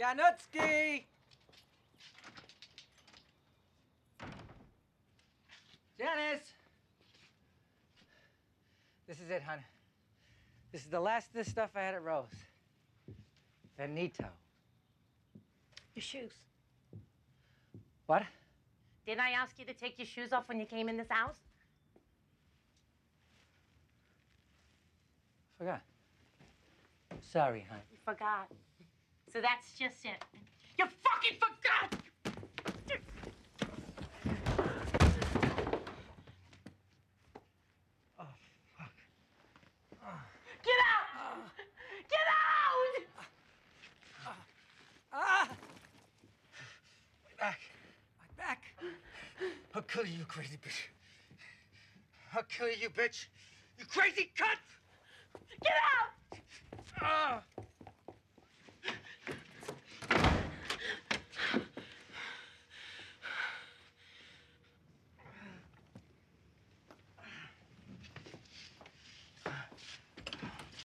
Janutsky! Janice! This is it, hon. This is the last of the stuff I had at Rose. Finito. Your shoes. What? Didn't I ask you to take your shoes off when you came in this house? Forgot. Sorry, hon. You forgot. So that's just it. You fucking forgot! Oh, fuck. Get out! Get out! My back. My back. I'll kill you, you crazy bitch. I'll kill you, bitch. You crazy cunt! Get out!